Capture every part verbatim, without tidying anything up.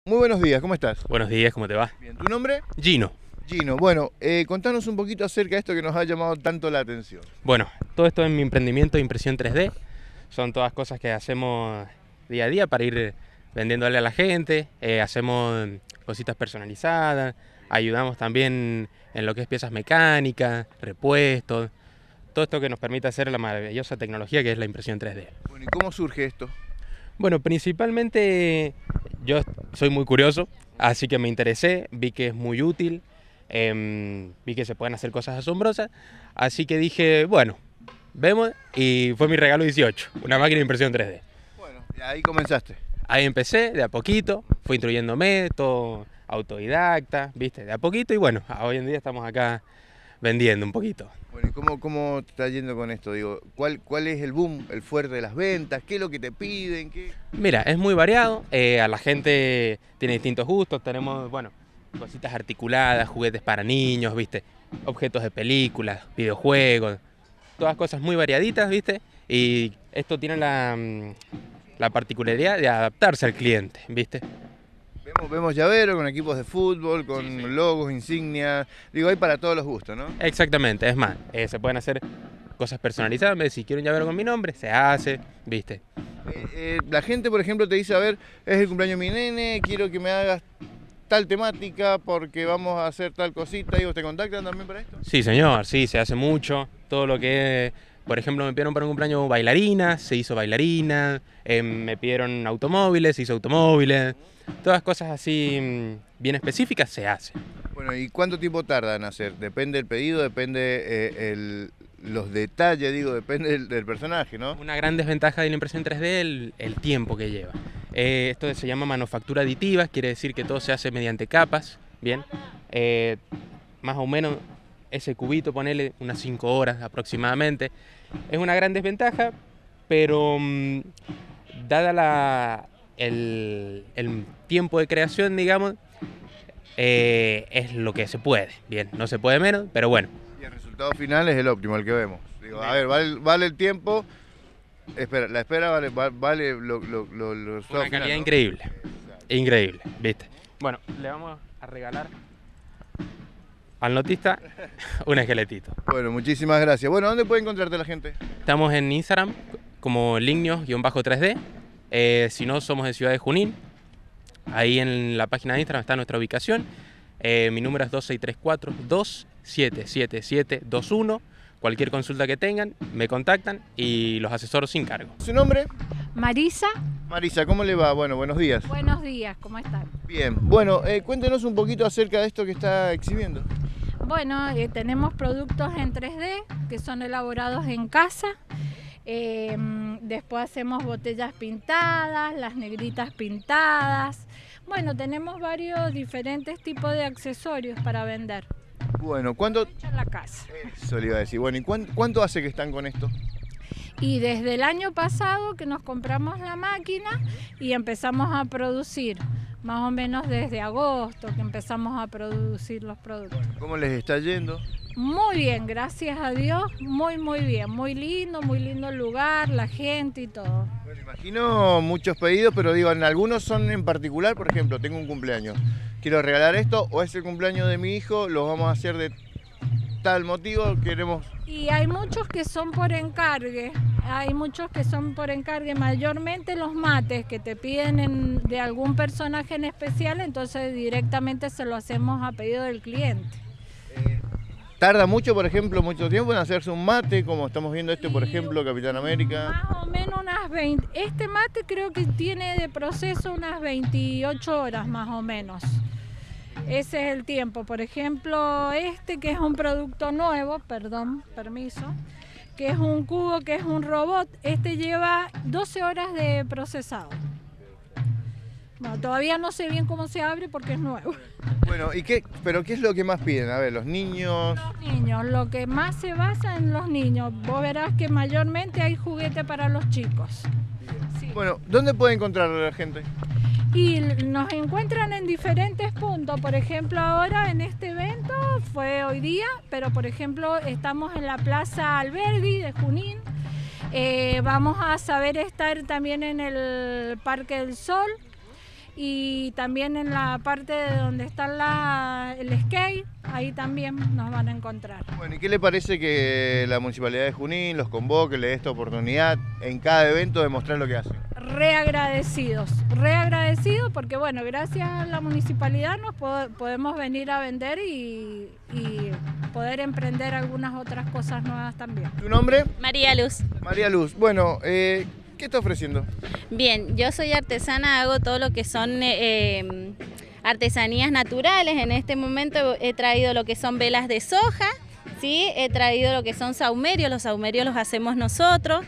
Muy buenos días, ¿cómo estás? Buenos días, ¿cómo te va? Bien, ¿tu nombre? Gino. Gino, bueno, eh, contanos un poquito acerca de esto que nos ha llamado tanto la atención. Bueno, todo esto es mi emprendimiento de impresión tres D. Son todas cosas que hacemos día a día para ir vendiéndole a la gente. Eh, hacemos cositas personalizadas, ayudamos también en lo que es piezas mecánicas, repuestos, todo esto que nos permite hacer la maravillosa tecnología que es la impresión tres D. Bueno, ¿y cómo surge esto? Bueno, principalmente yo soy muy curioso, así que me interesé, vi que es muy útil, eh, vi que se pueden hacer cosas asombrosas, así que dije, bueno, vemos, y fue mi regalo dieciocho, una máquina de impresión tres D. Bueno, y ahí comenzaste. Ahí empecé, de a poquito, fui instruyéndome, todo autodidacta, viste, de a poquito, y bueno, hoy en día estamos acá vendiendo un poquito. Bueno, ¿y cómo, cómo te está yendo con esto? Digo, ¿cuál, ¿cuál es el boom, el fuerte de las ventas? ¿Qué es lo que te piden? ¿Qué? Mira, es muy variado, eh, a la gente tiene distintos gustos, tenemos, bueno, cositas articuladas, juguetes para niños, viste, objetos de películas, videojuegos, todas cosas muy variaditas, viste, y esto tiene la, la particularidad de adaptarse al cliente, viste. Vemos, vemos llaveros con equipos de fútbol, con sí, sí. logos, insignias, digo, hay para todos los gustos, ¿no? Exactamente, es más, eh, se pueden hacer cosas personalizadas, si quiero un llavero con mi nombre, se hace, viste. Eh, eh, la gente, por ejemplo, te dice, a ver, es el cumpleaños de mi nene, quiero que me hagas tal temática porque vamos a hacer tal cosita, digo, ¿te contactan también para esto? Sí, señor, sí, se hace mucho, todo lo que es, por ejemplo, me pidieron para un cumpleaños bailarinas, se hizo bailarinas, eh, me pidieron automóviles, se hizo automóviles, todas cosas así bien específicas se hacen. Bueno, ¿y cuánto tiempo tarda en hacer? Depende del pedido, depende eh, el, los detalles, digo, depende del, del personaje, ¿no? Una gran desventaja de la impresión tres D es el, el tiempo que lleva. Eh, esto se llama manufactura aditiva, quiere decir que todo se hace mediante capas, ¿bien? Eh, más o menos ese cubito, ponele unas cinco horas aproximadamente. Es una gran desventaja, pero mmm, dada la, el, el tiempo de creación, digamos, eh, es lo que se puede, bien, no se puede menos, pero bueno. Y el resultado final es el óptimo, el que vemos. Digo, a ver, vale, vale el tiempo, espera, la espera vale, vale lo, lo, lo, lo una calidad final, ¿no? increíble, increíble, viste. Bueno, le vamos a regalar al notista un esqueletito. Bueno, muchísimas gracias. Bueno, ¿dónde puede encontrarte la gente? Estamos en Instagram como lignios tres D. Eh, si no, somos en Ciudad de Junín. Ahí en la página de Instagram está nuestra ubicación. Eh, mi número es dos seis tres cuatro, dos siete siete siete dos uno. Cualquier consulta que tengan, me contactan y los asesoro sin cargo. ¿Su nombre? Marisa. Marisa, ¿cómo le va? Bueno, buenos días. Buenos días, ¿cómo están? Bien. Bueno, eh, cuéntenos un poquito acerca de esto que está exhibiendo. Bueno, eh, tenemos productos en tres D que son elaborados en casa. Eh, después hacemos botellas pintadas, las negritas pintadas. Bueno, tenemos varios diferentes tipos de accesorios para vender. Bueno, ¿cuánto? En la casa. Eso le iba a decir. Bueno, ¿y cuánto, cuánto hace que están con esto? Y desde el año pasado que nos compramos la máquina y empezamos a producir, más o menos desde agosto que empezamos a producir los productos. ¿Cómo les está yendo? Muy bien, gracias a Dios, muy muy bien, muy lindo, muy lindo el lugar, la gente y todo. Bueno, imagino muchos pedidos, pero digo, en algunos son en particular, por ejemplo, tengo un cumpleaños, quiero regalar esto, o es el cumpleaños de mi hijo, lo vamos a hacer de tal motivo, queremos... Y hay muchos que son por encargue, hay muchos que son por encargue, mayormente los mates que te piden en, de algún personaje en especial, entonces directamente se lo hacemos a pedido del cliente. Eh, ¿Tarda mucho, por ejemplo, mucho tiempo en hacerse un mate, como estamos viendo este, por ejemplo, Capitán América? Más o menos unas veinte, este mate creo que tiene de proceso unas veintiocho horas más o menos. Ese es el tiempo. Por ejemplo, este que es un producto nuevo, perdón, permiso, que es un cubo, que es un robot, este lleva doce horas de procesado. Bueno, todavía no sé bien cómo se abre porque es nuevo. Bueno, ¿y qué? ¿Pero qué es lo que más piden? A ver, los niños... Los niños, lo que más se basa en los niños. Vos verás que mayormente hay juguete para los chicos. Sí. Bueno, ¿dónde puede encontrar a la gente? Y nos encuentran en diferentes puntos, por ejemplo ahora en este evento fue hoy día, pero por ejemplo estamos en la Plaza Alberdi de Junín, eh, vamos a saber estar también en el Parque del Sol, y también en la parte de donde está la, el skate, ahí también nos van a encontrar. Bueno, ¿y qué le parece que la Municipalidad de Junín los convoque, le dé esta oportunidad en cada evento de mostrar lo que hacen? Reagradecidos, reagradecidos porque bueno, gracias a la municipalidad nos pod podemos venir a vender y, y poder emprender algunas otras cosas nuevas también. ¿Tu nombre? María Luz. María Luz. Bueno, eh, ¿qué está ofreciendo? Bien, yo soy artesana, hago todo lo que son eh, artesanías naturales. En este momento he traído lo que son velas de soja, ¿sí? He traído lo que son sahumerios, los sahumerios los hacemos nosotros.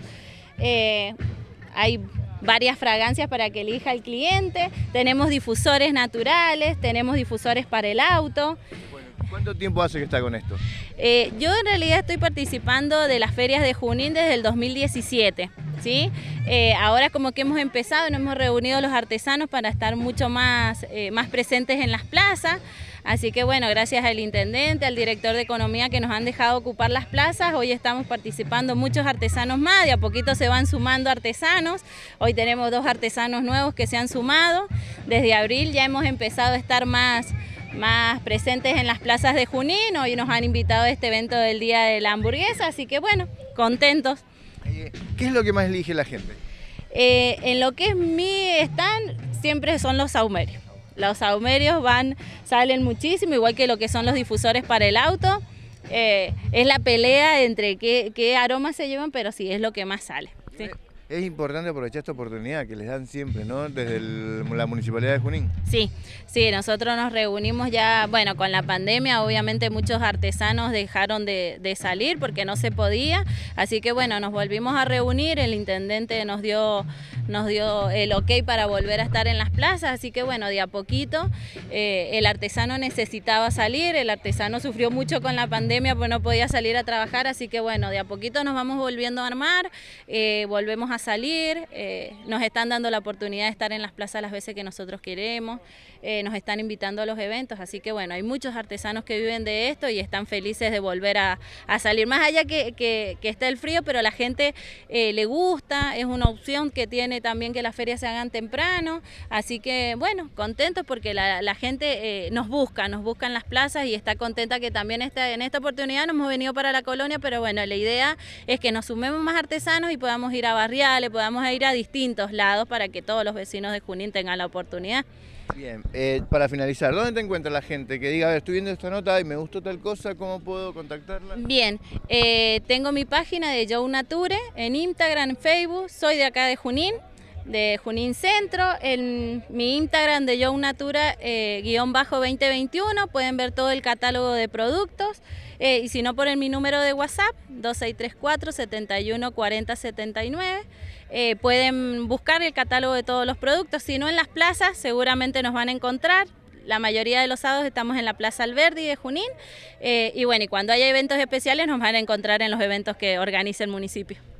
Eh, hay varias fragancias para que elija el cliente, tenemos difusores naturales, tenemos difusores para el auto. Bueno, ¿cuánto tiempo hace que está con esto? Eh, yo en realidad estoy participando de las ferias de Junín desde el dos mil diecisiete, ¿sí? Eh, ahora como que hemos empezado, nos hemos reunido los artesanos para estar mucho más, eh, más presentes en las plazas. Así que bueno, gracias al intendente, al director de economía que nos han dejado ocupar las plazas, hoy estamos participando muchos artesanos más, de a poquito se van sumando artesanos, hoy tenemos dos artesanos nuevos que se han sumado, desde abril ya hemos empezado a estar más, más presentes en las plazas de Junín, hoy nos han invitado a este evento del Día de la Hamburguesa, así que bueno, contentos. ¿Qué es lo que más elige la gente? Eh, en lo que es mi stand siempre son los sahumerios. Los sahumerios van, salen muchísimo, igual que lo que son los difusores para el auto. Eh, es la pelea entre qué, qué aromas se llevan, pero sí, es lo que más sale. ¿Sí? Es importante aprovechar esta oportunidad que les dan siempre, ¿no? Desde el, la Municipalidad de Junín. Sí, sí, nosotros nos reunimos ya, bueno, con la pandemia, obviamente muchos artesanos dejaron de, de salir porque no se podía, así que bueno, nos volvimos a reunir, el intendente nos dio, nos dio el ok para volver a estar en las plazas, así que bueno, de a poquito eh, el artesano necesitaba salir, el artesano sufrió mucho con la pandemia porque no podía salir a trabajar, así que bueno, de a poquito nos vamos volviendo a armar, eh, volvemos a salir, eh, nos están dando la oportunidad de estar en las plazas las veces que nosotros queremos, eh, nos están invitando a los eventos, así que bueno, hay muchos artesanos que viven de esto y están felices de volver a, a salir, más allá que, que, que está el frío, pero la gente eh, le gusta, es una opción que tiene también que las ferias se hagan temprano, así que bueno, contentos porque la, la gente eh, nos busca, nos busca en las plazas y está contenta que también esta, en esta oportunidad nos hemos venido para la colonia, pero bueno, la idea es que nos sumemos más artesanos y podamos ir a barriar, le podamos ir a distintos lados para que todos los vecinos de Junín tengan la oportunidad. Bien, eh, para finalizar, ¿dónde te encuentra la gente que diga, a ver, estoy viendo esta nota y me gustó tal cosa, ¿cómo puedo contactarla? Bien, eh, tengo mi página de Joe Nature en Instagram, en Facebook, soy de acá de Junín, de Junín Centro, en mi Instagram de Joe Natura eh, guión bajo veinte veintiuno, pueden ver todo el catálogo de productos, eh, y si no por el, mi número de WhatsApp, dos seis tres cuatro, siete uno cuatro cero siete nueve, eh, pueden buscar el catálogo de todos los productos, si no en las plazas seguramente nos van a encontrar. La mayoría de los sábados estamos en la Plaza Alberdi de Junín, eh, y bueno, y cuando haya eventos especiales nos van a encontrar en los eventos que organiza el municipio.